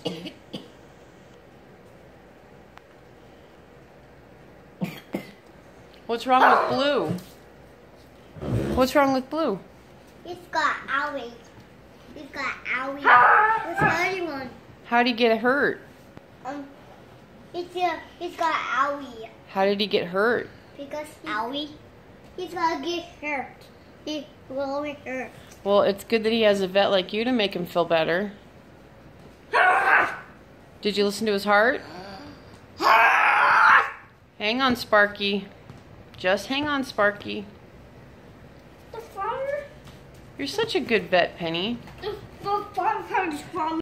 What's wrong with Blue? What's wrong with Blue? He's got owie. He's got owie. What's the other one? How'd he get hurt? He's got owie. How did he get hurt? Because owie. He's gonna get hurt. He will get hurt. Well, it's good that he has a vet like you to make him feel better. Did you listen to his heart? Hang on, Sparky. Just hang on, Sparky. The farmer? You're such a good vet, Penny. The farmer